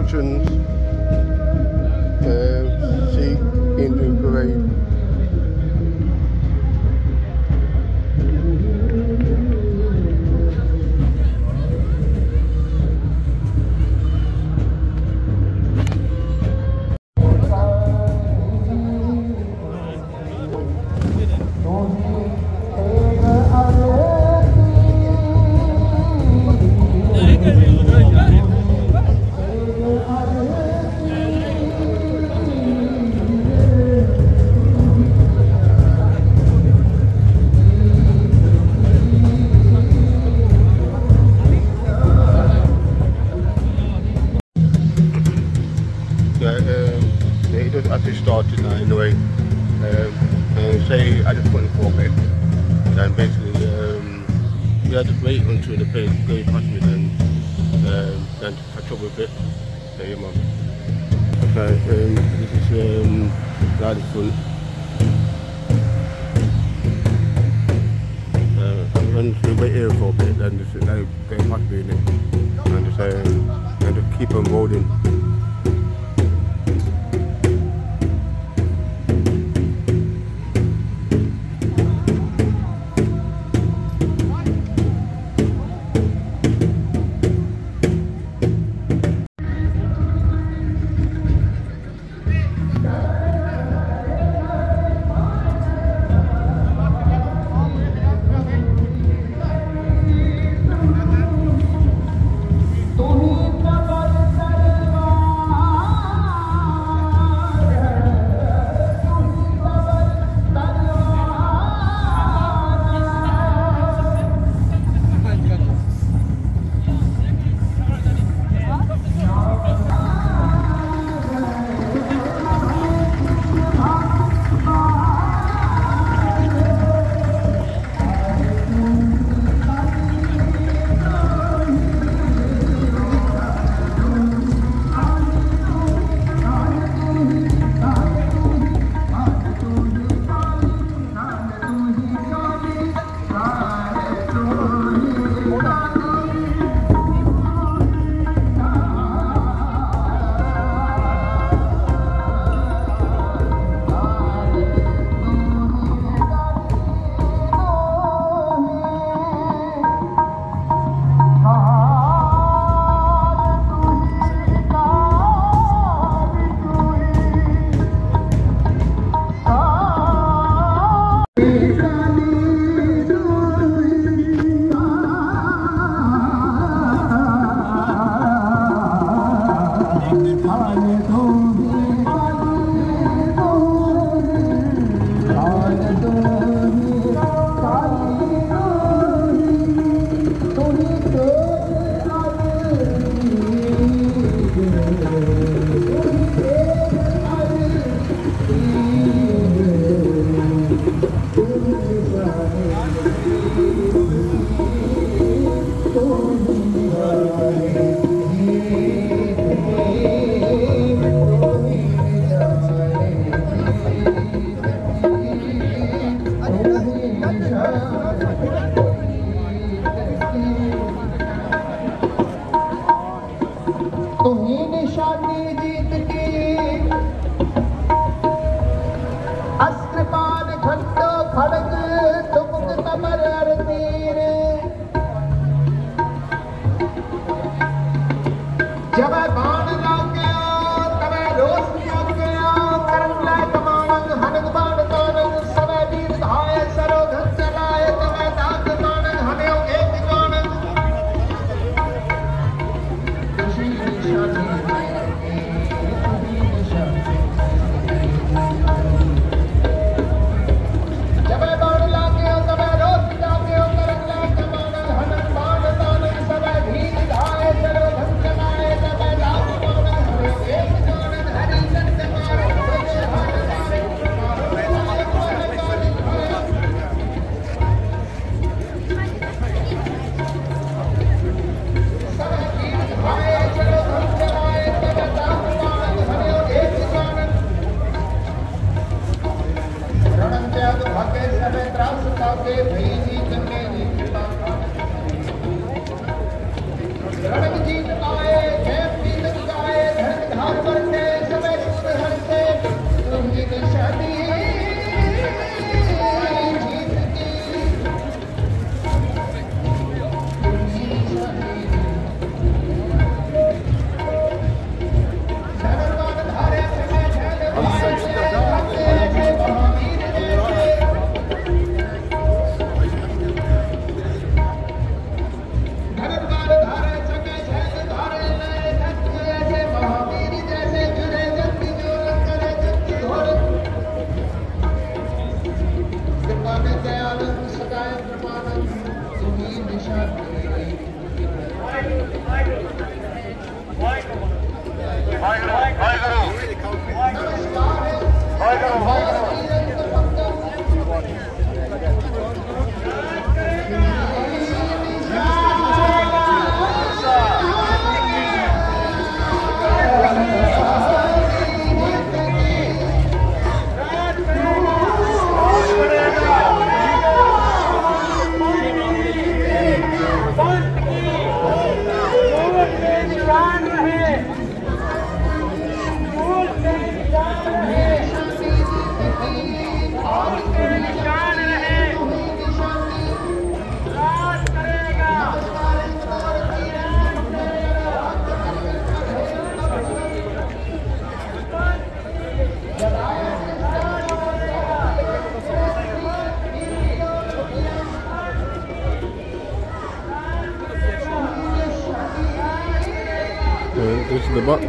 veterans, Sikh Hindu parade. It does actually started now anyway. Say at the 24 bit, and basically we had to wait until the plane going past me then to catch up with it. So yeah, man. Okay, this is now the front. Once we wait here for a bit, then just now going past me and just keep on rolling. तुम्हीं निशानी जीत की अस्त्र पान खंडो खड़ग तुमुक तमर अर तीर जब बाण लाग्या तब रोष लाग्या करंगला कमानंग हनग बाण तानंग समय वीर धाय सरोधन चलाय तब दाग तानंग हमें एक तानंग जब बाण लाग्या तब रोष लाग्या करंगला कमानंग हनग बाण तानंग समय वीर धाय सरोधन चलाय तब दाग This is the butt.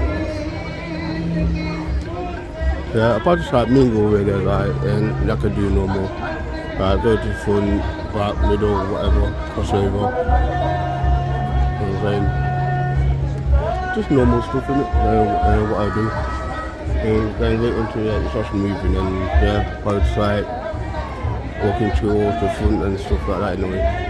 Yeah, I just like mingle with it, like, and I could do no more. Like, go to front, back, middle, whatever, crossover. And then just normal stuff in it, what I do. And then later into the social moving and yeah, both like walking towards the front and stuff like that anyway.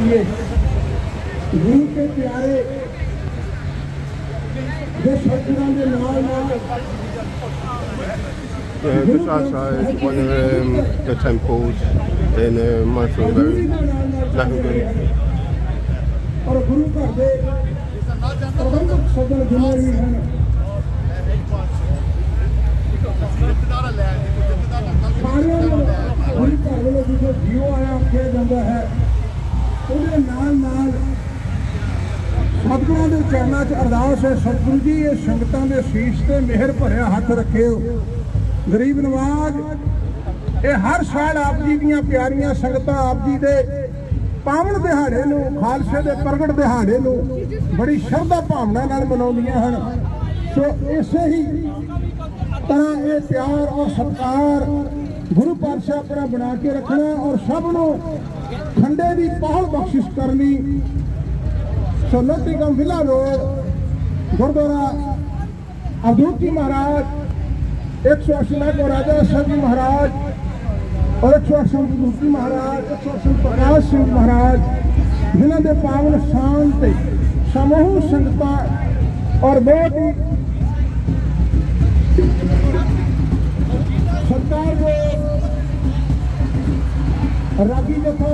करिए गुरु के प्यारे जो सतगुरां दे नाल This outside is one of the temples in Monastery Road, Lackington. और गुरु घर दे प्रबंधक सदन जिन्हें भी हैं सारे गुरु घर वालों जो जीव आया आख्या जाता है ਉਹਦੇ ਨਾਲ ਸਤਿਗੁਰਾਂ ਦੇ ਚਰਨਾਂ 'ਚ ਅਰਦਾਸ ਹੈ ਸਤਿਗੁਰੂ ਜੀ ਇਹ ਸੰਗਤਾਂ ਦੇ ਸੀਸ ਤੇ ਮਿਹਰ ਭਰਿਆ ਹੱਥ ਰੱਖਿਓ ਗਰੀਬ ਨਵਾਜ਼ ਇਹ ਹਰ ਸਾਲ ਆਪ ਜੀ ਦੀਆਂ ਪਿਆਰੀਆਂ ਸੰਗਤਾਂ ਆਪ ਜੀ ਦੇ ਪਾਵਨ ਦਿਹਾੜੇ ਨੂੰ ਖਾਲਸੇ ਦੇ ਪ੍ਰਗਟ ਦਿਹਾੜੇ ਨੂੰ ਬੜੀ ਸ਼ਰਧਾ ਭਾਵਨਾ ਨਾਲ ਮਨਾਉਂਦੀਆਂ ਹਨ ਸੋ ਇਸੇ ਹੀ ਤਰ੍ਹਾਂ ਇਹ ਪਿਆਰ ਔਰ ਸਤਿਕਾਰ ਗੁਰੂ ਪਾਤਸ਼ਾਹ ਆਪਣਾ ਬਣਾ ਕੇ ਰੱਖਣਾ ਔਰ ਸਭ ਨੂੰ ਖੰਡੇ ਦੀ ਪਹਿਲ ਬਖਸ਼ਿਸ਼ ਕਰਨੀ ਸੋ ਲੋਧੀ ਗਮ ਵਿਲਾ ਰੋਡ ਗੁਰਦੁਆਰਾ अवधूत जी महाराज 180 को राजा साहब जी महाराज और 180 अवधूत जी महाराज 180 प्रकाश सिंह महाराज जिन्हों के पावन स्थान से समूह संगतां और बहुत ही सरकार को रागी जथा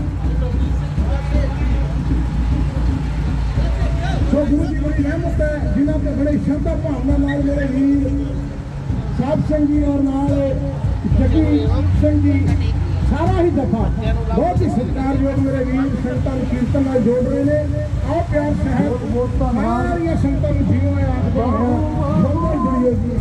सो गुरु जी बड़ी रहमत है जिन्हों पर बड़े श्रद्धा भावना नाल मेरे वीर साहब सिंह जी और नाल जगी सिंह जी सारा ही दफा बहुत ही सत्कारयोग मेरे वीर संगतां कीर्तन नाल जोड़ रहे हैं आओ प्यार साहब सारियां संगतां नूं जीओ आखदा है बहुत जुड़ियो जी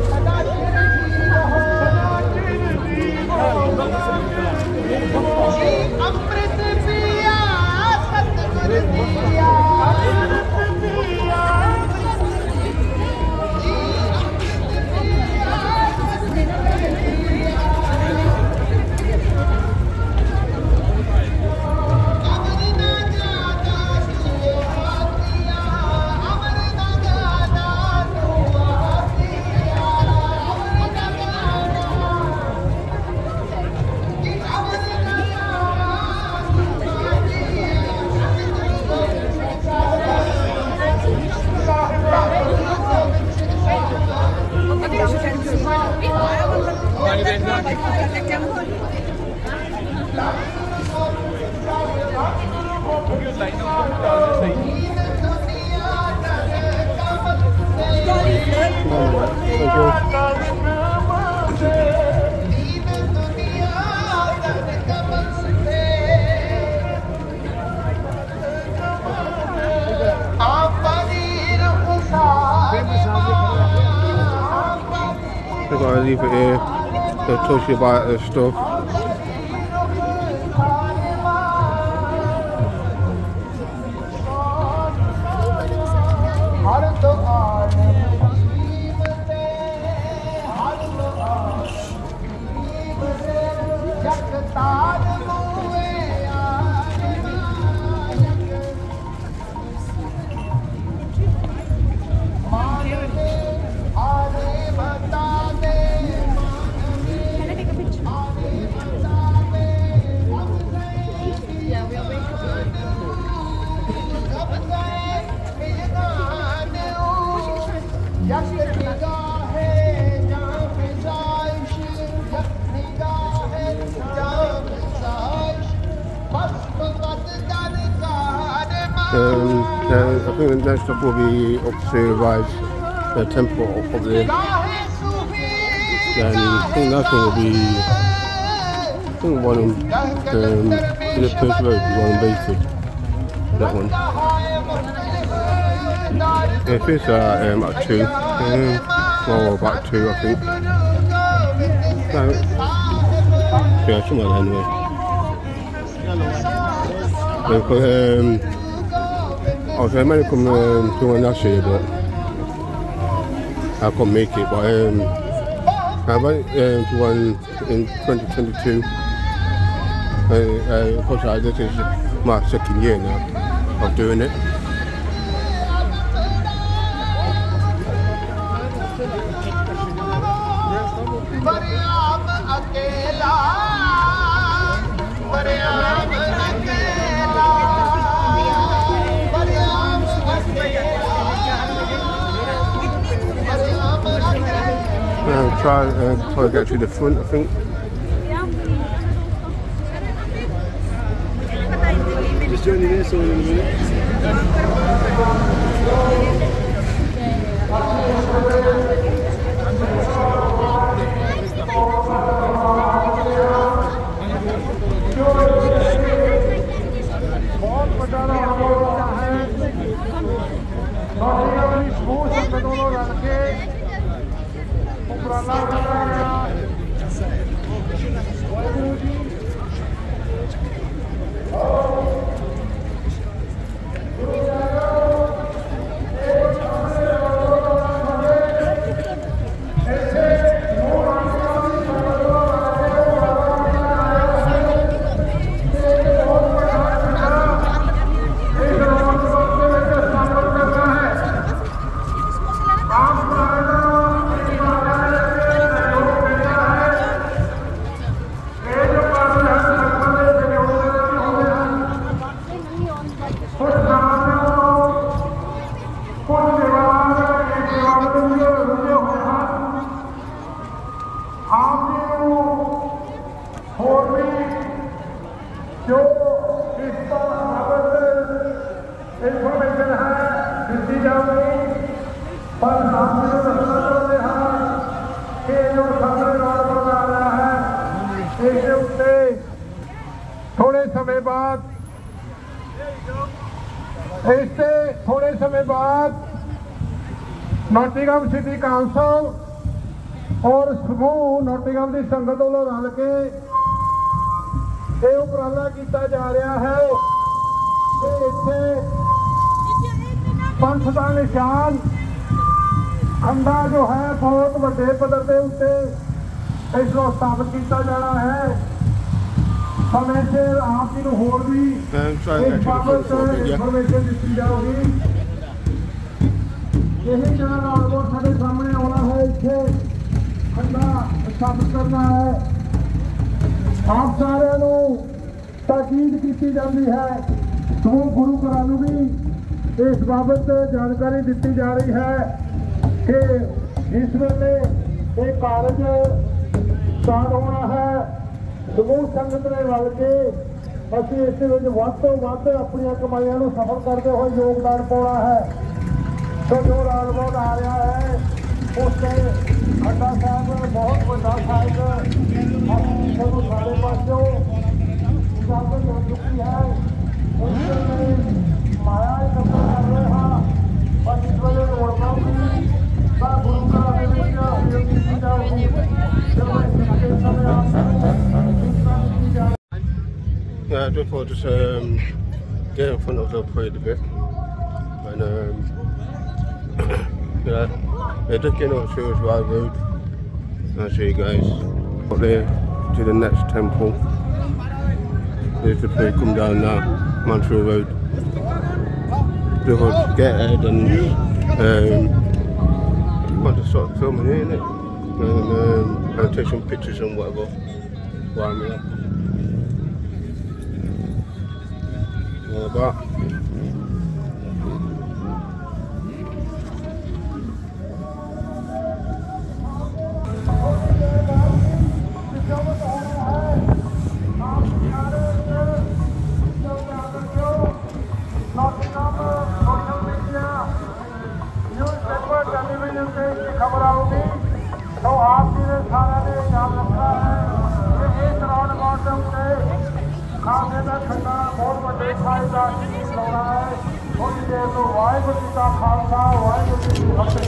जी leave it here. They'll talk to you about the stuff. I think the next stop will be up to Rise Temple up there. Then I think that one will be, I think one of the Perth Road, one in Bayford. That one. It finished at 2. Well, about 2 I think. Yeah, somewhere there anyway. I was meant to come to one last year, but I couldn't make it. But I went to one in 2022. Unfortunately, this is my 2nd year now of doing it. Try to get to the front, I think. Just joining this all in a minute. Nottingham city council और समूह Nottingham की संगत वालों रल के ये उपराला किया जा रहा है कि इत्थे पंथ का निशान खंडा जो है बहुत वड्डे पद्धर के उत्ते इसको स्थापित किया जाना है। समय से आप जी को होर भी इस बाबत इन्फॉर्मेशन दी जाएगी। यही जगह और साढ़े सामने आना है, इतने खंडा स्थापित करना है। आप सारे ताकीद की जाती है, समूह गुरु घरां नूं भी इस बाबत जानकारी दी जा रही है कि जिस वेले ये कारज स्टार्ट होना है, समूह संगत ने रल के असीं इस वध तो वध अपनी कमाइयां नूं सफल करते हुए योगदान पाउणा है। तो जो राजभोग आ रहा है उससे खंडा साहब बहुत बड़ा साइज सब सारे पासों इजाजत हो चुकी है। उसमें माया कर रहे हैं और इस वजह से गुरु का just thought just get in front of the parade a bit, and yeah, just getting up Sewers Wild Road. I'll show you guys up there to the next temple. There's the parade come down now, Montreal Road. Just thought to get ahead and want to start filming here, innit? And take some pictures and whatever while I'm here. All that. खबर आओगी तो आप मेरे थाना ने ध्यान रखा है कि एक राउंड मौसम से खाने का ठंडा बहुत बड़े फायदा हो रहा है थोड़ी देर तो वाहिगुरू जी का खालसा वाहिगुरू जी की फतेह।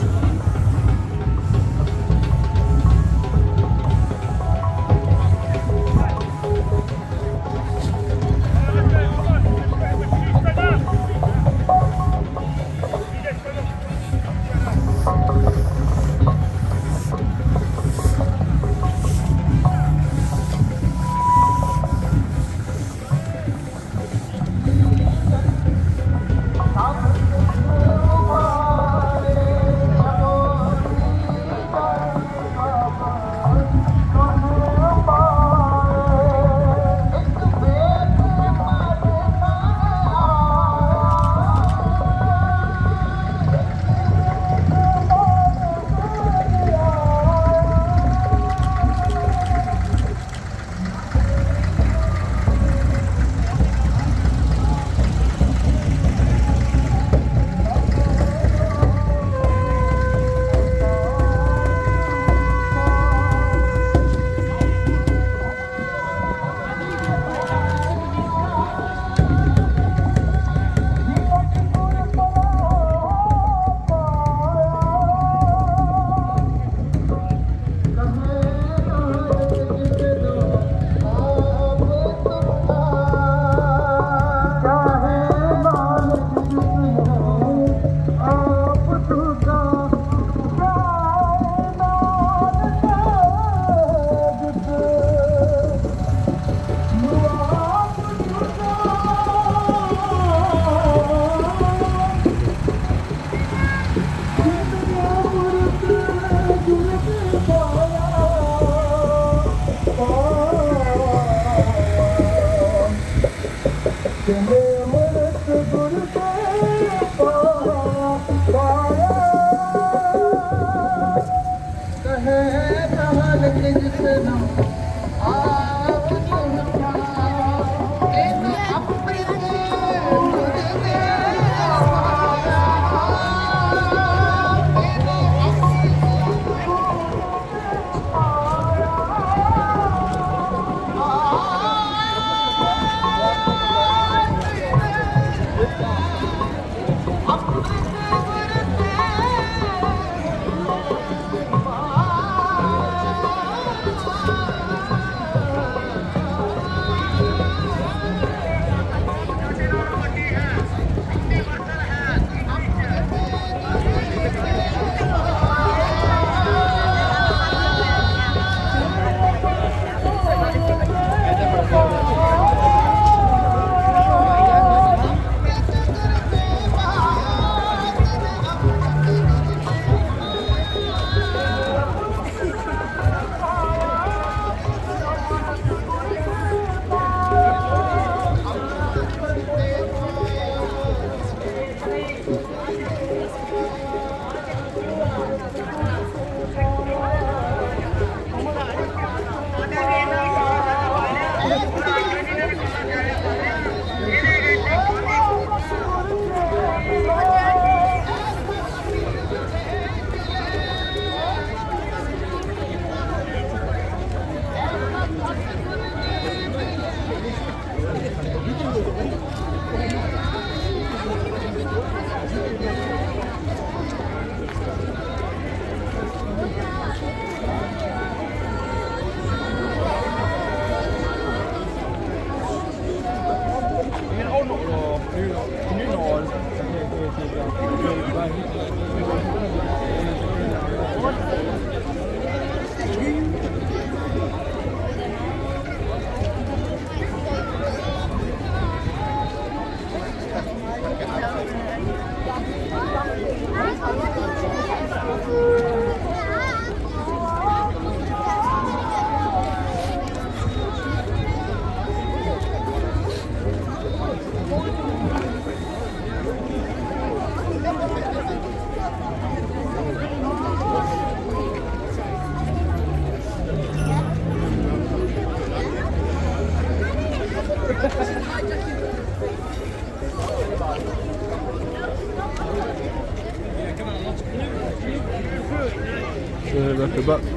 That's the back.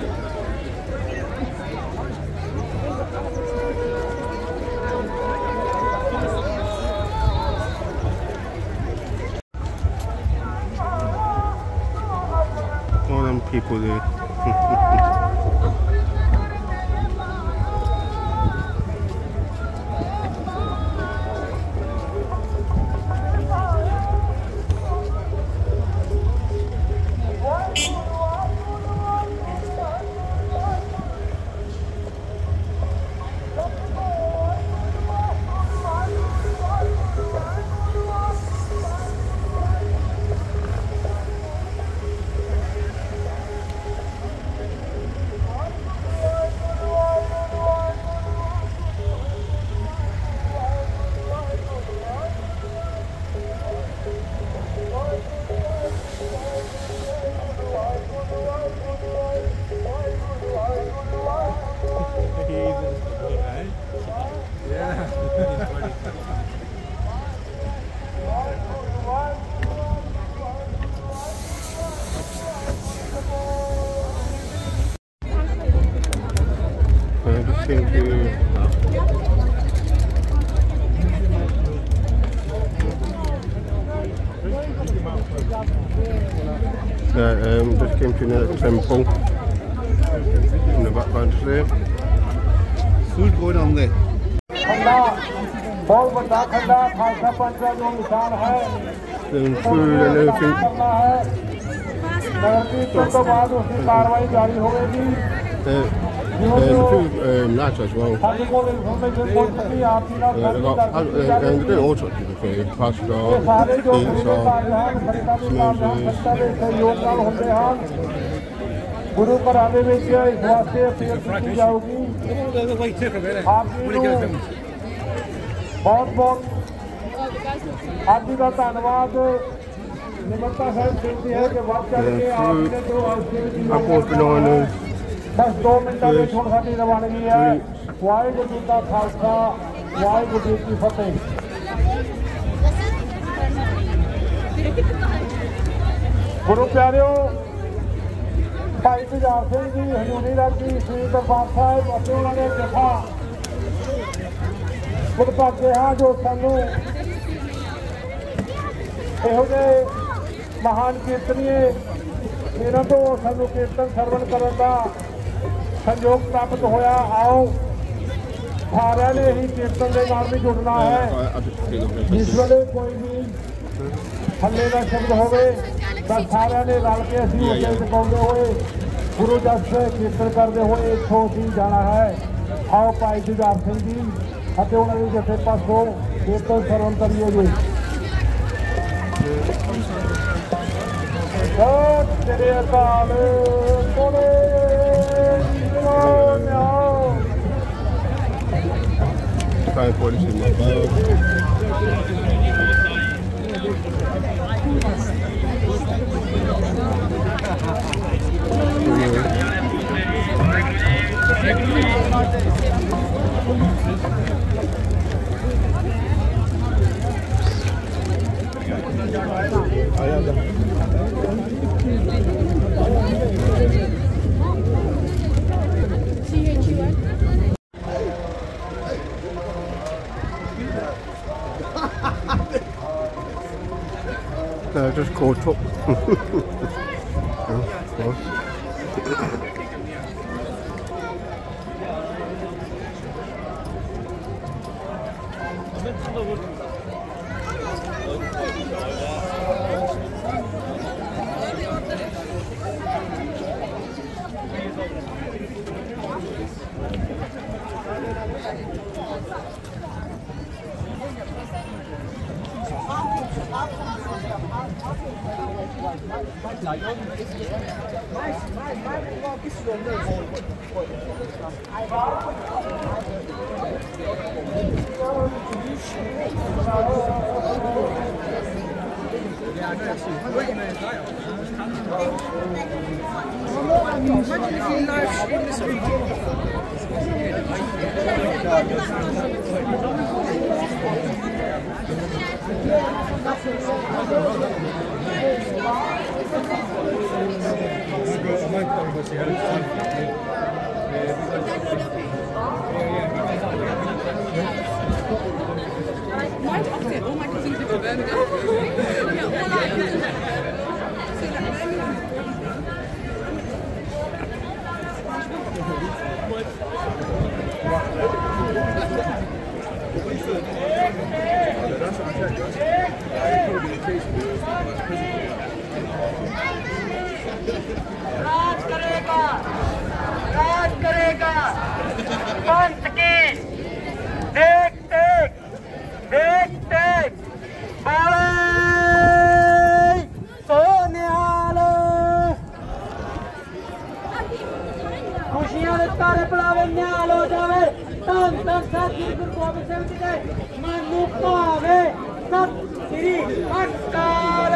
All them people there. Just came to the temple in the background there. Food going on there. बहुत बड़ा खंडा खालसा पंच का जो निशान है Then food and everything. नगर कीर्तन तो बाद उसकी कार्रवाई जारी होगी The food nice as well. सभी को इन्फॉर्मेशन पहुंच सकी आपकी ना They're doing all sorts of food. Pasta, सारे जो pizza, योगदान होते हैं गुरु कराने में इस वास्ते अपील की जाएगी बहुत बहुत आप जी का धन्यवाद निमरता साहब बेनती है कि बात करके आपने जो apples, bananas. बस 2 मिनट में छोड़ साडी रवानगी है वाहिगुरू जी का खालसा वाहिगुरू जी की फतेह गुरु प्यारियों भाई जुझार सिंह जी हजूरी राज जी श्री दरबार साहिब ਅਤੇ ਉਹਨਾਂ ਦੇ ਜਥਾ ਗੁਰਭਾਗੇ ਹਾਂ ਜੋ ਸਾਨੂੰ ਇਹੋ ਜਿਹੇ ਮਹਾਨ ਕੀਰਤਨੀਏ ਇਹਨਾਂ ਤੋਂ ਸਾਨੂੰ ਕੀਰਤਨ ਸਰਵਣ ਕਰਨ ਦਾ ਸੰਯੋਗ ਪ੍ਰਾਪਤ ਹੋਇਆ ਆਓ ਸਾਰਿਆਂ ਨੇ ਹੀ ਕੀਰਤਨ ਦੇ ਨਾਲ ਵੀ ਜੁੜਨਾ ਹੈ ਜਿਸ ਵੇਲੇ ਕੋਈ ਵੀ ਹੱਲੇ ਦਾ ਸ਼ਬਦ ਹੋਵੇ ਤਾਂ ਸਾਰਿਆਂ ਨੇ ਰਲ ਕੇ ਅਸੀਂ ਉੱਤੇ ਟਿਕਾਉਂਦੇ ਹੋਏ ਗੁਰੂ ਜਸ ਕੀਰਤਨ ਕਰਦੇ ਹੋਏ ਇੱਥੋਂ ਅਸੀਂ ਜਾਣਾ ਹੈ ਆਓ ਭਾਈ ਜੁਝਾਰ ਸਿੰਘ ਜੀ ਅਤੇ ਉਹਨਾਂ ਦੇ ਜਥੇ ਪਾਸੋਂ ਕੀਰਤਨ ਸਰਵਣ ਕਰੀਏ ਜੀ ਸਤਿ ਅਕਾਲ ਕੋਲੇ Trying for this in my bag. Just caught up. Imagine if you live stream this video. राज करेगा पंथ की देख देख बाले सोनिहाल खुशियां दे तारे पलावे निहाल हो जावे धन धन साथी गुरु गोबिंद सिंह जी दे मन नूं भावे सत श्री अकाल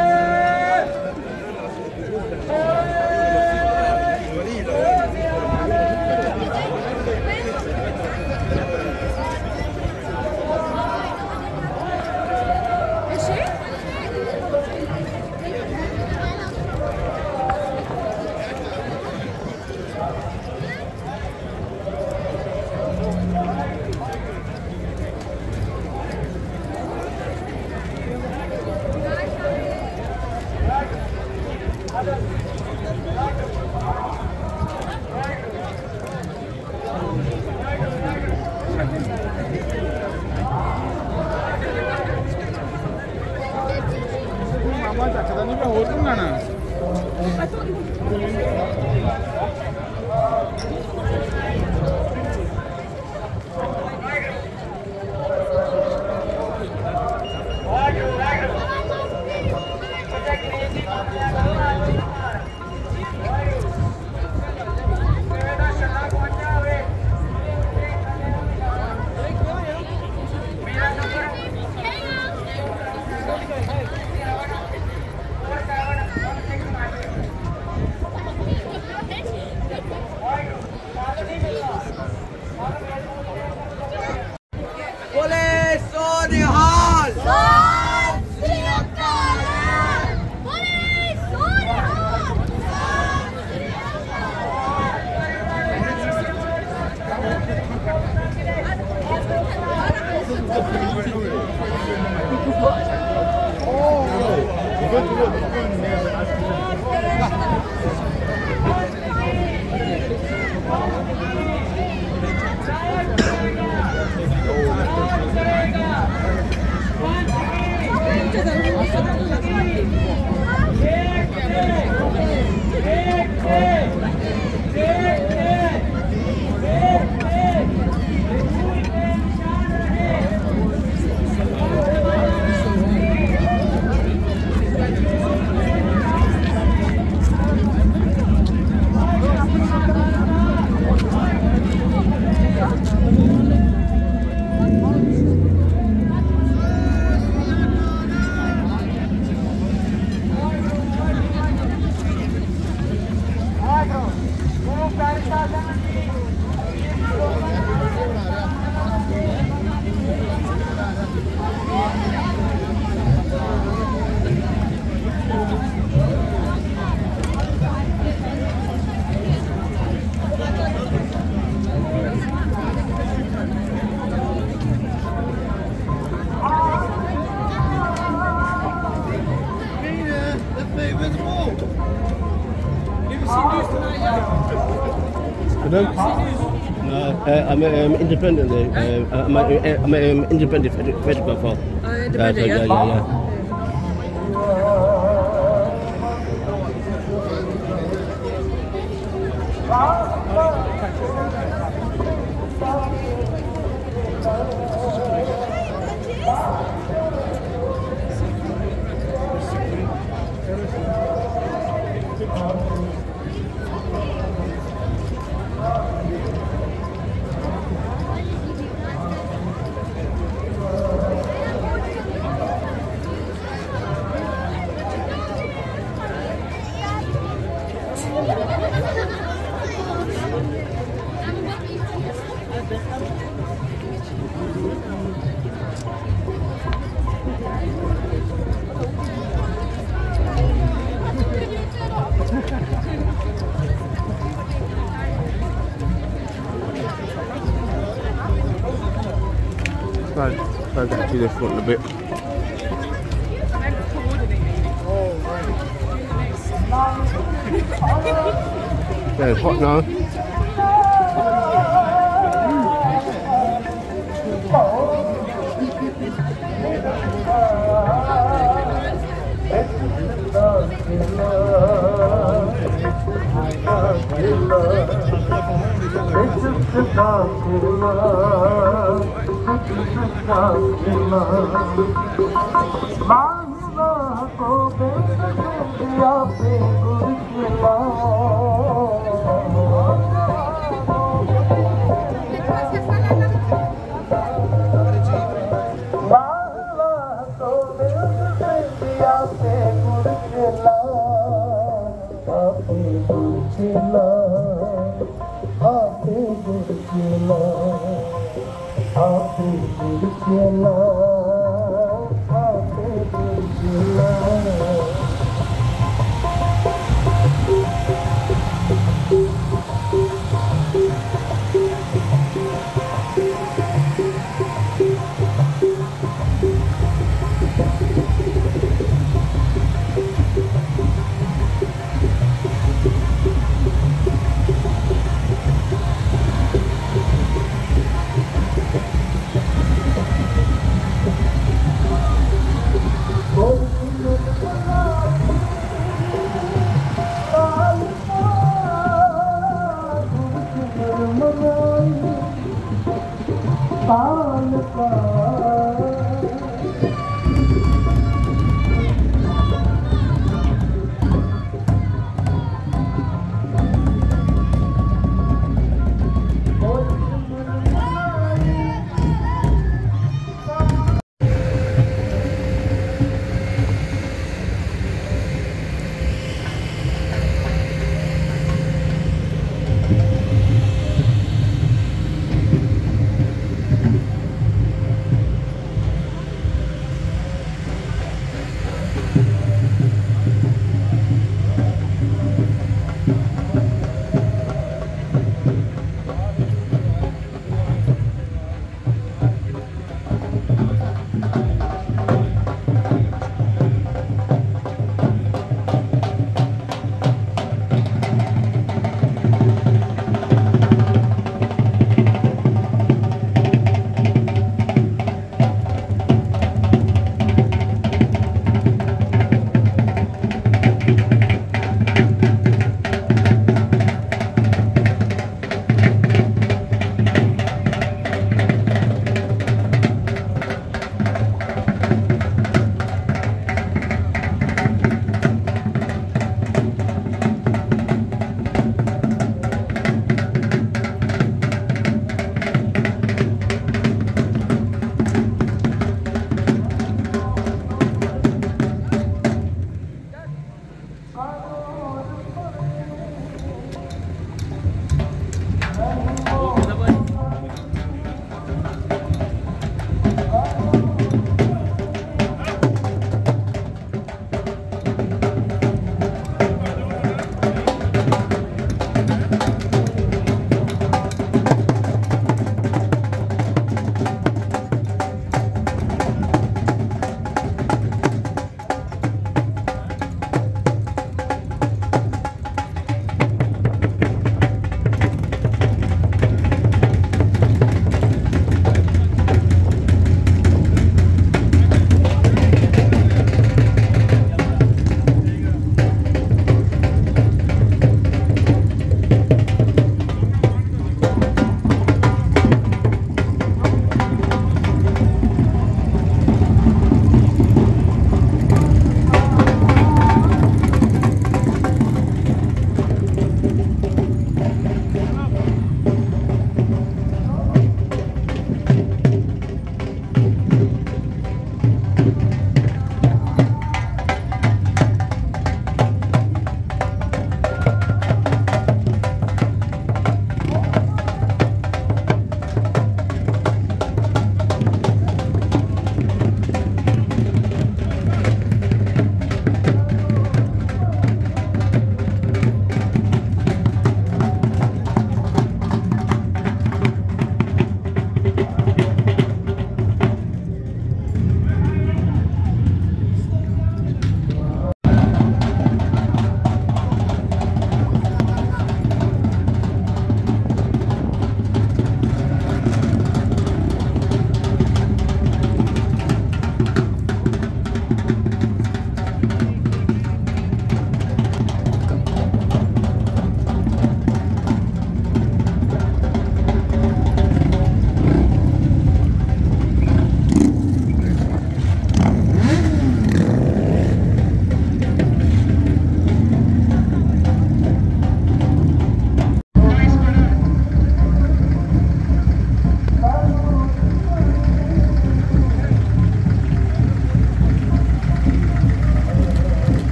I'm independent. I'm an independent photographer. Independent, yeah? Yeah. I'll get to the front a bit. Yeah, it's hot now.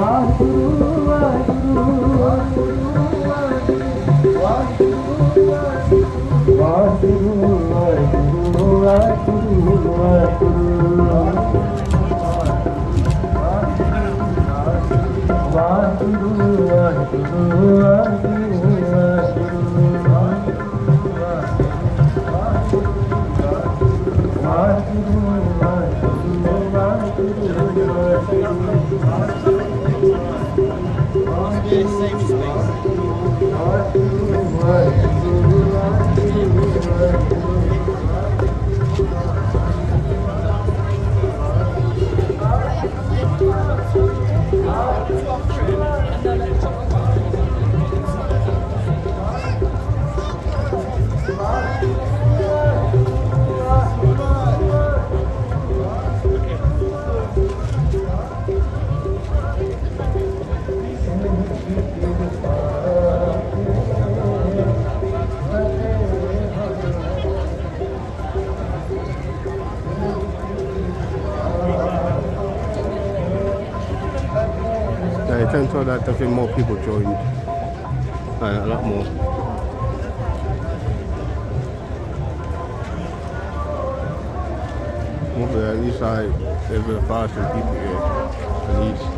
It turns out that definitely more people joined, a lot more. Over the east side, there's a faster people here, at least.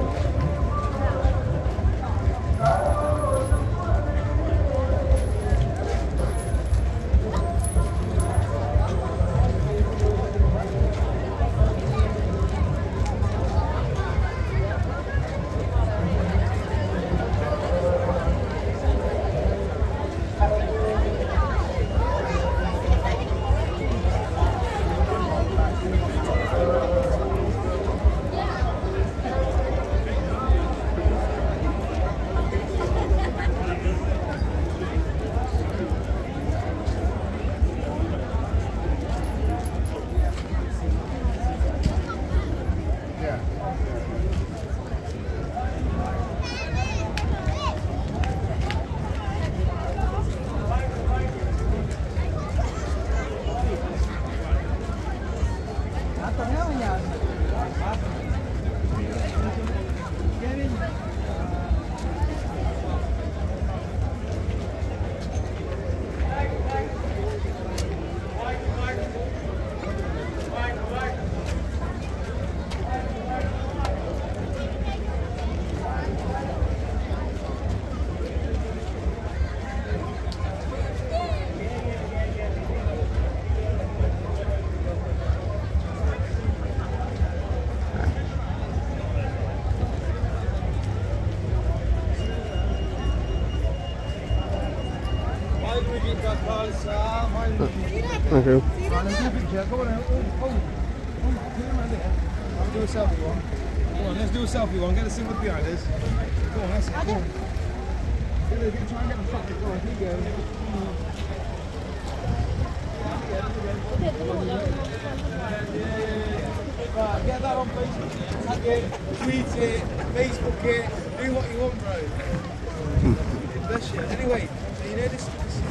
Thank you. Do a selfie one. Go on, let's do a selfie one. Get a single behind us. Go on, that's it. Go on. Try and get the shot. Go on, here you go. Right, get that on Facebook. Tag it, tweet it, Facebook it, do what you want, bro. Bless you. Anyway, so you know this.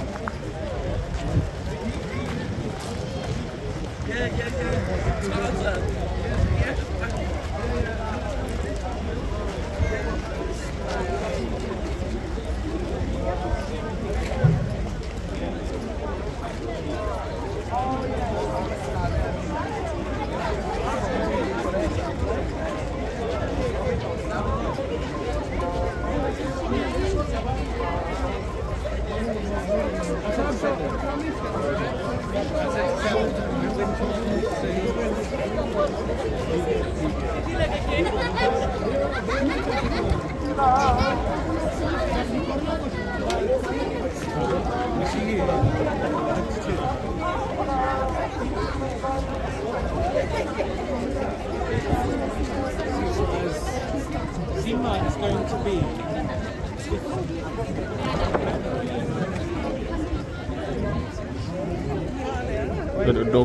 Zima is going to be the dog.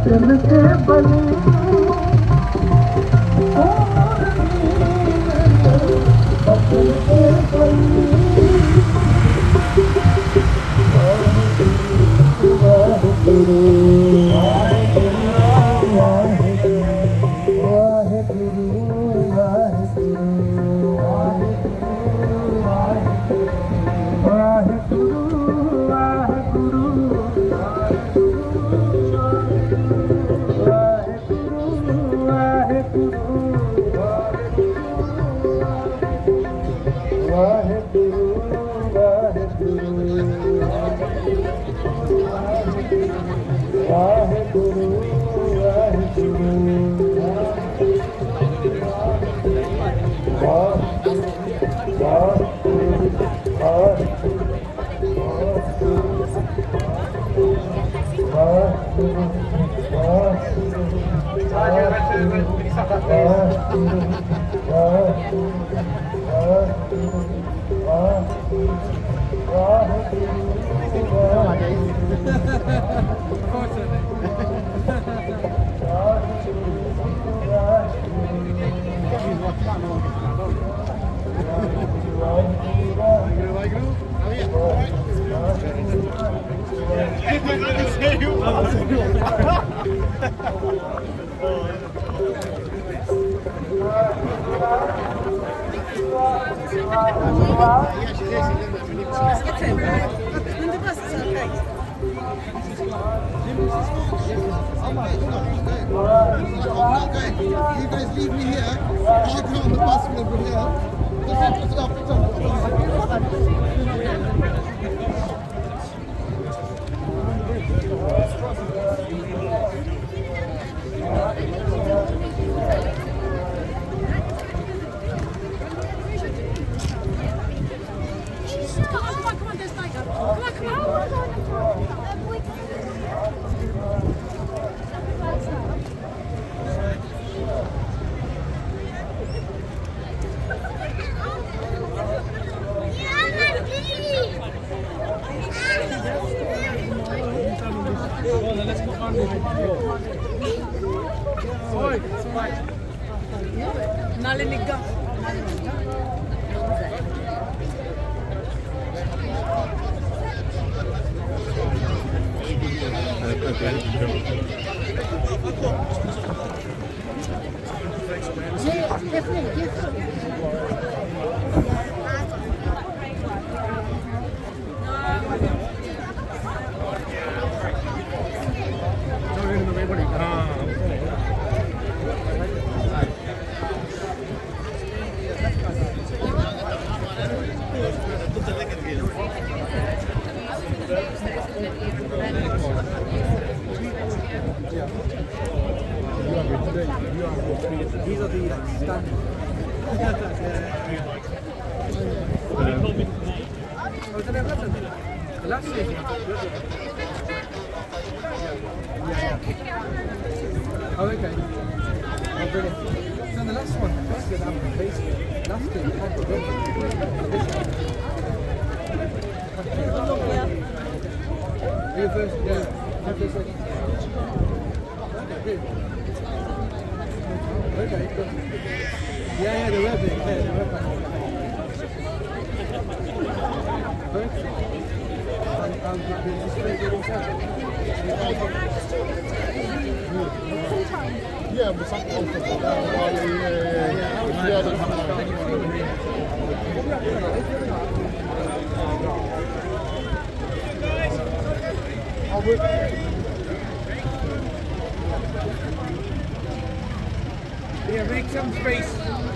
Yeah, make some space.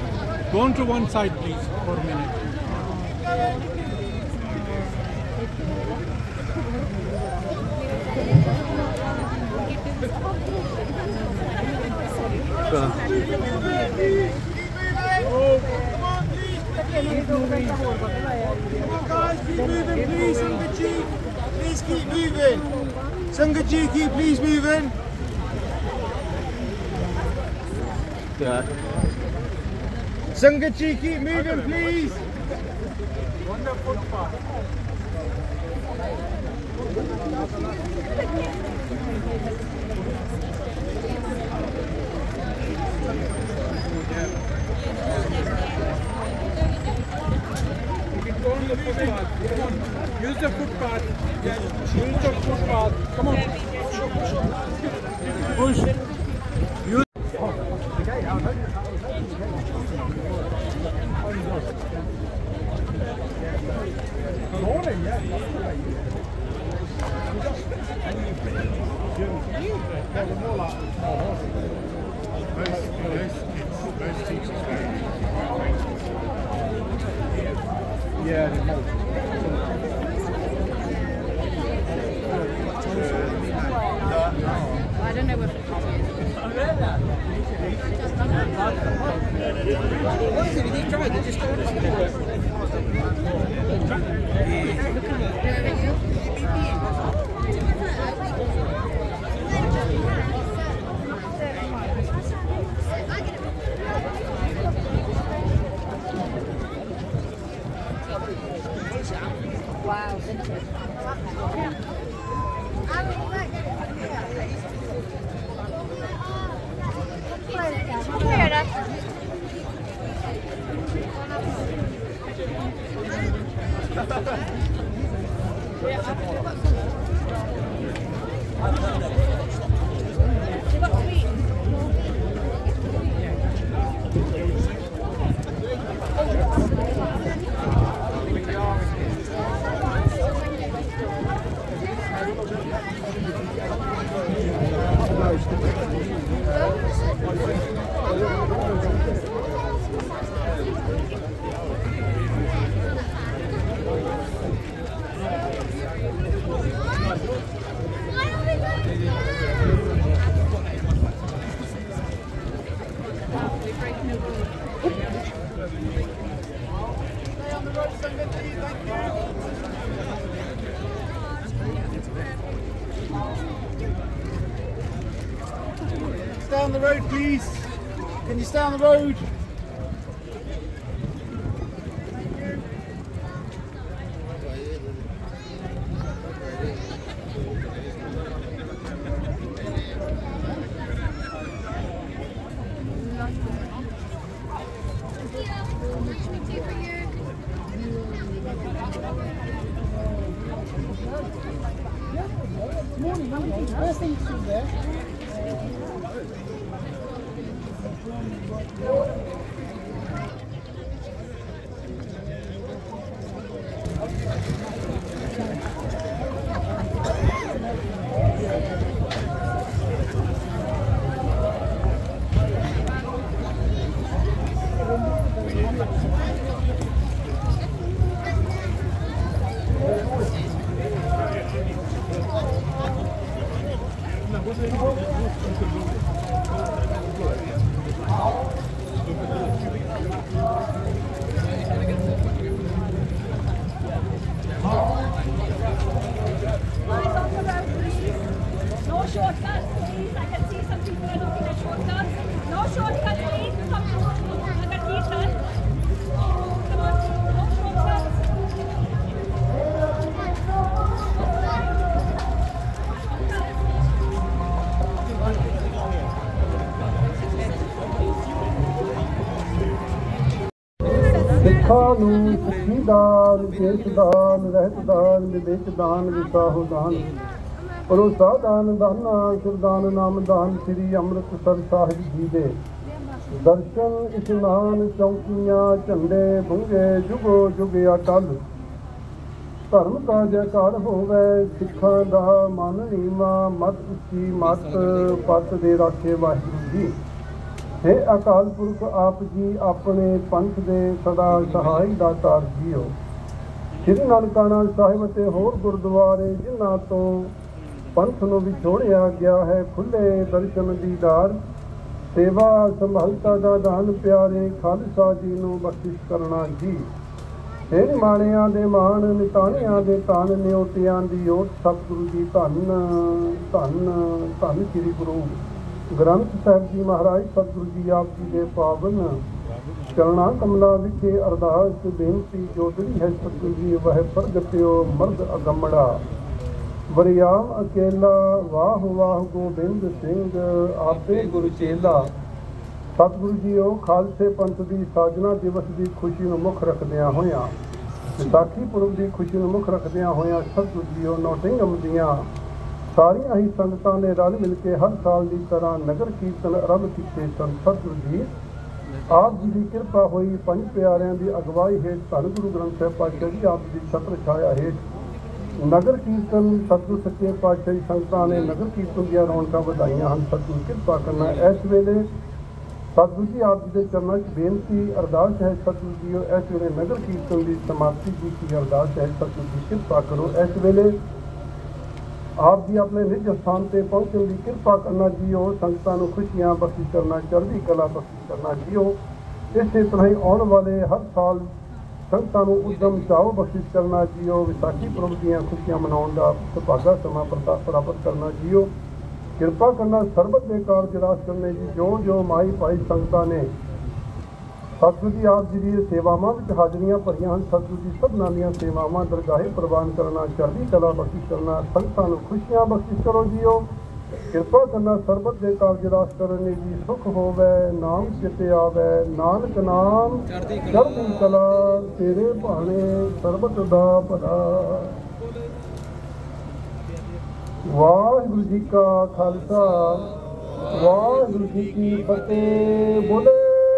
Go on to one side, please, for a minute. Guys, keep moving, please. Sangaji, please keep moving. Sangaji, please moving. Sangaji, keep moving, please. Wonderful part. Come on. Push. Most teachers yeah, I don't know if wow. Stay on the road, please. Can you stay on the road? First thing to see there. ਸਿੱਖਾਂ ਨੂੰ ਸਿੱਖੀ ਦਾਨ, case ਦਾਨ, ਰਹਿਤ ਦਾਨ, ਵਿਵੇਕ ਦਾਨ, ਵਿਸਾਹੋ ਦਾਨ, ਭਰੋਸਾ ਦਾਨ, ਦਾਨਾ ਸ਼ੁਰਦਾਨ, ਨਾਮ ਦਾਨ, ਸ੍ਰੀ ਅੰਮ੍ਰਿਤਸਰ ਸਾਹਿਬ ਜੀ ਦੇ ਦਰਸ਼ਨ, ਇਸ਼ਨਾਨ, ਚੌਕੀਆਂ, ਝੰਡੇ, ਬੁੰਗੇ, ਜੁਗੋ ਜੁਗ ਅਟਲ। ਧਰਮ ਕਾ ਜੈਕਾਰ ਹੋਵੇ, ਸਿੱਖਾਂ ਦਾ ਮਨ ਨੀਵਾਂ, ਮਤ ਉੱਚੀ ਮਤ, ਪਤ ਦੇ ਰਾਖੇ ਵਾਹਿਗੁਰੂ ਜੀ। हे ਅਕਾਲ ਪੁਰਖ ਆਪ ਜੀ ਆਪਣੇ ਪੰਥ ਦੇ ਸਦਾ ਸਹਾਈ ਦਾਤਾਰ ਜੀਓ। ਸ੍ਰੀ ਨਾਨਕਾਣਾ ਸਾਹਿਬ ਅਤੇ ਹੋਰ ਗੁਰਦੁਆਰੇ ਜਿਨ੍ਹਾਂ ਤੋਂ ਪੰਥ ਨੂੰ ਵਿਛੋੜਿਆ ਗਿਆ ਹੈ, ਖੁੱਲੇ ਦਰਸ਼ਨ ਦੀਦਾਰ, ਸੇਵਾ ਸੰਭਾਲਤਾ ਦਾ ਦਾਨ ਪਿਆਰੇ ਖਾਲਸਾ ਜੀ ਨੂੰ ਬਖਸ਼ਿਸ਼ ਕਰਨਾ ਜੀ। हे ਨਿਮਾਣਿਆਂ ਦੇ ਮਾਣ, ਨਿਤਾਣਿਆਂ ਦੇ ਧਨ, ਨਿਉਤਿਆਂ ਦੀ ਓਟ, ਸਤਿਗੁਰੂ ਜੀ ਧੰਨ ਧੰਨ ਧੰਨ ਸ੍ਰੀ ਗੁਰੂ ਗ੍ਰੰਥ ਸਾਹਿਬ ਜੀ ਮਹਾਰਾਜ। ਸਤਿਗੁਰੂ ਜੀ ਆਪ ਜੀ ਦੇ ਪਾਵਨ ਚਰਣਾ ਕਮਲਾਂ ਵਿਖੇ ਅਰਦਾਸ ਬੇਨਤੀ ਜੋਦੜੀ ਹੈ। ਸਤਿਗੁਰੂ ਜੀ ਵਹਿ ਪ੍ਰਗਟਿਓ ਮਰਦ ਅਗੰਮੜਾ, ਵਰਿਆਮ ਅਕੇਲਾ, ਵਾਹ ਵਾਹ ਗੋਬਿੰਦ ਸਿੰਘ ਆਪੇ ਗੁਰੂ ਚੇਲਾ। ਸਤਿਗੁਰੂ ਜੀ ਉਹ ਖਾਲਸੇ ਪੰਥ ਦੀ ਸਾਜਨਾ ਦਿਵਸ ਦੀ ਖੁਸ਼ੀ ਨੂੰ ਮੁੱਖ ਰੱਖਦਿਆਂ ਹੋਇਆਂ ਵਿਸਾਖੀ ਪੁਰਬ ਦੀ ਖੁਸ਼ੀ ਨੂੰ ਮੁੱਖ ਰੱਖਦਿਆਂ ਹੋਇਆਂ ਸਤਿਗੁਰੂ ਜੀਓ ਨੌਟਿੰਘਮ ਦੀਆਂ ਸਾਰੀਆਂ ਹੀ ਸੰਗਤਾਂ ਨੇ ਰਲ ਮਿਲ ਕੇ ਹਰ ਸਾਲ ਦੀ ਤਰ੍ਹਾਂ ਨਗਰ ਕੀਰਤਨ ਆਰੰਭ ਕੀਤੇ ਸਨ। ਸਤਿਗੁਰੂ ਜੀ ਆਪ ਜੀ ਦੀ ਕਿਰਪਾ ਹੋਈ ਪੰਜ ਪਿਆਰਿਆਂ ਦੀ ਅਗਵਾਈ ਹੇਠ ਧੰਨ ਗੁਰੂ ਗ੍ਰੰਥ ਸਾਹਿਬ ਪਾਤਸ਼ਾਹ ਜੀ ਆਪ ਦੀ ਛਤਰ ਛਾਇਆ ਹੇਠ ਨਗਰ ਕੀਰਤਨ ਸਤਿਗੁਰੂ ਸੱਚੇ ਪਾਤਸ਼ਾਹ ਦੀ ਸੰਗਤਾਂ ਨੇ ਨਗਰ ਕੀਰਤਨ ਦੀਆਂ ਰੌਣਕਾਂ ਵਧਾਈਆਂ ਹਨ। ਸਤਿਗੁਰੂ ਕਿਰਪਾ ਕਰਨਾ। ਇਸ ਵੇਲੇ ਸਤਿਗੁਰੂ ਜੀ ਆਪ ਜੀ ਦੇ ਚਰਨਾਂ 'ਚ ਬੇਨਤੀ ਅਰਦਾਸ ਹੈ ਸਤਿਗੁਰੂ ਜੀਓ ਇਸ ਵੇਲੇ ਨਗਰ ਕੀਰਤਨ ਦੀ ਸਮਾਪਤੀ ਦੀ ਅਰਦਾਸ ਹੈ ਸਤਿਗੁਰੂ ਜੀ ਕਿਰਪਾ ਕਰੋ। ਇਸ ਵੇਲੇ ਆਪ ਜੀ ਆਪਣੇ ਨਿੱਜ ਸਥਾਨ ਤੇ ਪਹੁੰਚਣ ਦੀ ਕਿਰਪਾ ਕਰਨਾ ਜੀਓ। ਸੰਗਤਾਂ ਨੂੰ ਖੁਸ਼ੀਆਂ ਬਖਸ਼ਿਸ਼ ਕਰਨਾ, ਚੜ੍ਹਦੀ ਕਲਾ ਬਖਸ਼ਿਸ਼ ਕਰਨਾ ਜੀਓ। ਇਸੇ ਤਰ੍ਹਾਂ ਹੀ ਆਉਣ ਵਾਲੇ ਹਰ ਸਾਲ ਸੰਗਤਾਂ ਨੂੰ ਉਦਮ ਚਾਓ ਬਖਸ਼ਿਸ਼ ਕਰਨਾ ਜੀਓ। ਵਿਸਾਖੀ ਪੁਰਬ ਦੀਆਂ ਖੁਸ਼ੀਆਂ ਮਨਾਉਣ ਦਾ ਸੁਭਾਗਾ ਸਮਾਂ ਪ੍ਰਾਪਤ ਕਰਨਾ ਜੀਓ। ਕਿਰਪਾ ਕਰਨਾ ਸਰਬਤ ਦੇ ਕਾਰਜ ਰਾਸ ਕਰਨੇ ਜੀ। ਜੋ ਮਾਈ ਭਾਈ ਸੰਗਤਾਂ ਨੇ ਸਤਿਗੁਰੂ ਜੀ ਆਪ ਜੀ ਦੀ ਸੇਵਾਵਾਂ ਵਿੱਚ ਹਾਜ਼ਰੀਆਂ ਭਰੀਆਂ ਹਨ। ਸਤਿਗੁਰੂ ਜੀ ਸਭਨਾਂ ਦੀਆਂ ਸੇਵਾਵਾਂ ਦਰਗਾਹੇ ਪ੍ਰਵਾਨ ਕਰਨਾ, ਚੜ੍ਹਦੀ ਕਲਾ ਬਖਸ਼ਿਸ਼ ਕਰਨਾ, ਸੰਗਤਾਂ ਨੂੰ ਖੁਸ਼ੀਆਂ ਬਖਸ਼ਿਸ਼ ਕਰੋ ਜੀਓ। ਕਿਰਪਾ ਕਰਨਾ ਸਰਬਤ ਦੇ ਕਾਰਜ ਰਾਸ ਕਰਨੇ ਜੀ। ਸੁਖ ਹੋਵੇ ਨਾਮ ਚਿਤੇ ਆਵੇ, ਨਾਨਕ ਨਾਮ ਚੜ੍ਹਦੀ ਕਲਾ ਤੇਰੇ ਭਾਣੇ ਸਰਬਤ ਦਾ ਭਲਾ। ਵਾਹਿਗੁਰੂ ਜੀ ਕਾ ਖਾਲਸਾ, ਵਾਹਿਗੁਰੂ ਜੀ ਕੀ ਫਤਿਹ। ਬੋਲੇ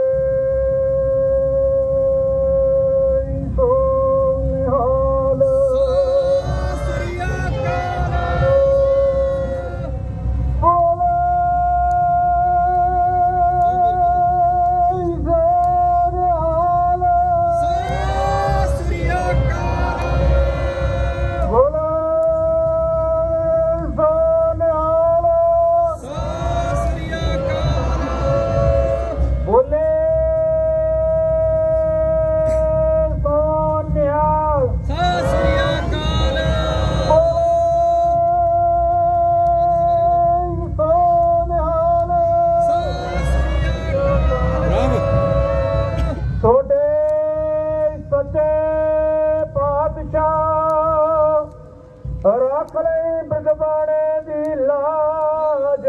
ਰੱਖ ਲਈ ਬਿਗਬਾਣੇ ਦੀ ਲਾਜ,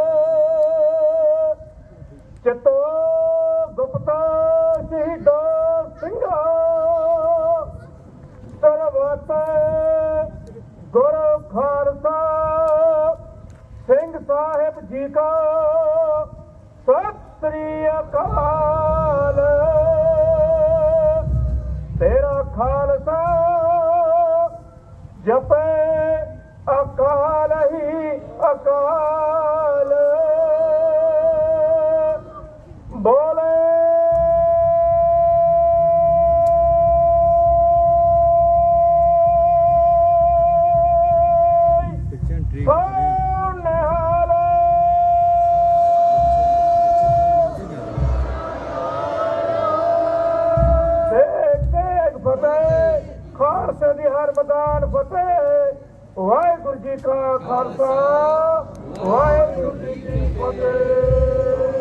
ਚਿੱਤੋ ਗੁਪਤਾ ਸ਼ਹੀਦੋ ਸਿੰਘਾ, ਸਰਬਤ ਗੁਰੂ ਖਾਲਸਾ ਸਿੰਘ ਸਾਹਿਬ ਜੀ ਕਾ ਸਤਿ ਸ੍ਰੀ ਅਕਾਲ। ਤੇਰਾ ਖਾਲਸਾ ਜਪੇ ਅਕਾਲ ਹੀ ਅਕਾਲ, ਬੋਲੇ ਖਾਲਸੇ ਦੀ ਹਰ ਮੈਦਾਨ ਫਤਿਹ। ਵਾਹਿਗੁਰੂ ਜੀ ਕਾ ਖਾਲਸਾ, ਵਾਹਿਗੁਰੂ ਜੀ ਕੀ ਫਤਿਹ।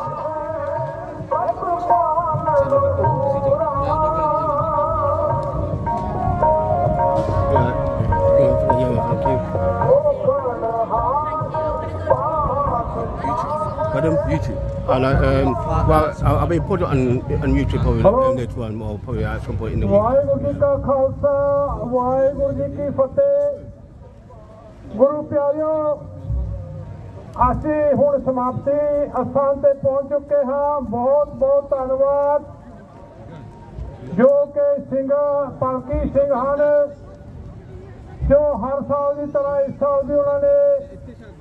Pardon? YouTube. Well, I'll be put it on YouTube probably later on, or probably at some point in the week. Waheguru ji ਕਾ ਖਾਲਸਾ, ਵਾਹਿਗੁਰੂ ਜੀ ਕੀ ਫਤਿਹ। ਗੁਰੂ ਪਿਆਰਿਓ, ਅਸੀਂ ਹੁਣ ਸਮਾਪਤੀ ਅਸਥਾਨ ਤੇ ਪਹੁੰਚ ਚੁੱਕੇ ਹਾਂ। ਬਹੁਤ ਬਹੁਤ ਧੰਨਵਾਦ ਜੋ ਕਿ ਸਿੰਘ ਪਾਲਕੀ ਸਿੰਘ ਹਨ, ਜੋ ਹਰ ਸਾਲ ਦੀ ਤਰ੍ਹਾਂ ਇਸ ਸਾਲ ਵੀ ਉਹਨਾਂ ਨੇ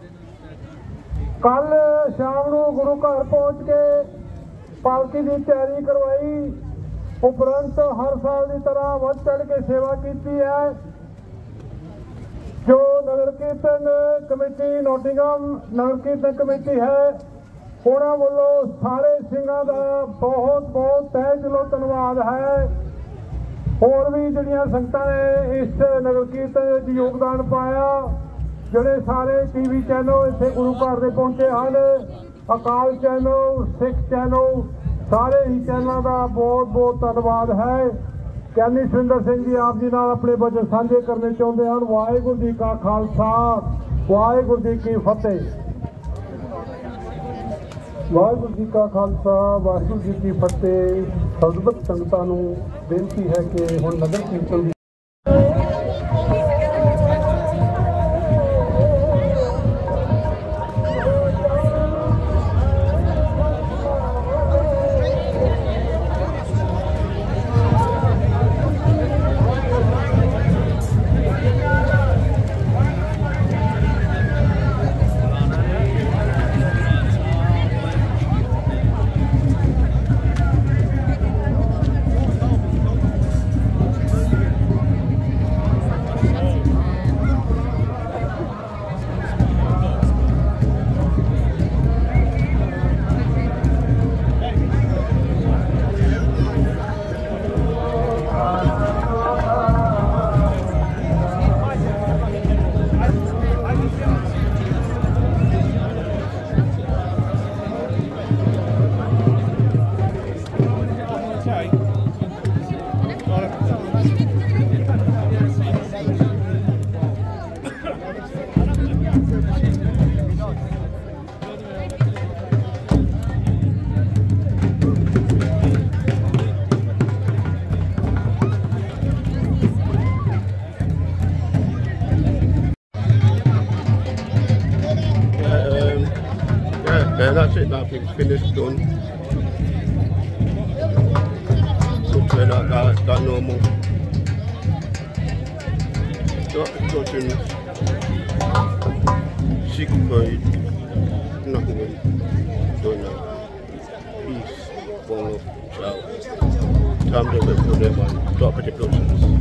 ਕੱਲ ਸ਼ਾਮ ਨੂੰ ਗੁਰੂ ਘਰ ਪਹੁੰਚ ਕੇ ਪਾਲਕੀ ਦੀ ਤਿਆਰੀ ਕਰਵਾਈ। ਉਪਰੰਤ ਹਰ ਸਾਲ ਦੀ ਤਰ੍ਹਾਂ ਵੱਧ ਚੜ੍ਹ ਕੇ ਸੇਵਾ ਕੀਤੀ ਹੈ। ਜੋ ਨਗਰ ਕੀਰਤਨ ਕਮੇਟੀ ਨੋਟਿੰਗਮ ਨਗਰ ਕੀਰਤਨ ਕਮੇਟੀ ਹੈ, ਉਹਨਾਂ ਵੱਲੋਂ ਸਾਰੇ ਸਿੰਘਾਂ ਦਾ ਬਹੁਤ ਬਹੁਤ ਤਹਿ ਦਿਲੋਂ ਧੰਨਵਾਦ ਹੈ। ਹੋਰ ਵੀ ਜਿਹੜੀਆਂ ਸੰਗਤਾਂ ਨੇ ਇਸ ਨਗਰ ਕੀਰਤਨ ਵਿੱਚ ਯੋਗਦਾਨ ਪਾਇਆ, ਜਿਹੜੇ ਸਾਰੇ TV ਚੈਨਲ ਇੱਥੇ ਗੁਰੂ ਘਰ ਦੇ ਪਹੁੰਚੇ ਹਨ, ਅਕਾਲ ਚੈਨਲ, ਸਿੱਖ ਚੈਨਲ, ਸਾਰੇ ਹੀ ਚੈਨਲਾਂ ਦਾ ਬਹੁਤ ਬਹੁਤ ਧੰਨਵਾਦ ਹੈ। ਗਿਆਨੀ ਸੁਰਿੰਦਰ ਸਿੰਘ ਜੀ ਆਪ ਜੀ ਨਾਲ ਆਪਣੇ ਬਚਨ ਸਾਂਝੇ ਕਰਨੇ ਚਾਹੁੰਦੇ ਹਨ। ਵਾਹਿਗੁਰੂ ਜੀ ਕਾ ਖਾਲਸਾ, ਵਾਹਿਗੁਰੂ ਜੀ ਕੀ ਫਤਿਹ। ਵਾਹਿਗੁਰੂ ਜੀ ਕਾ ਖਾਲਸਾ ਵਾਹਿਗੁਰੂ ਜੀ ਕੀ ਫਤਿਹ। ਸਰਬੱਤ ਸੰਗਤਾਂ ਨੂੰ ਬੇਨਤੀ ਹੈ ਕਿ ਹੁਣ ਨਗਰ ਕੀਰਤਨ ਦੀ that's it, that thing's finished, done. Something like that normal. Got the cushions, signified, nothing done now. Peace, one love, ciao. Time to look for them and stop at the productions.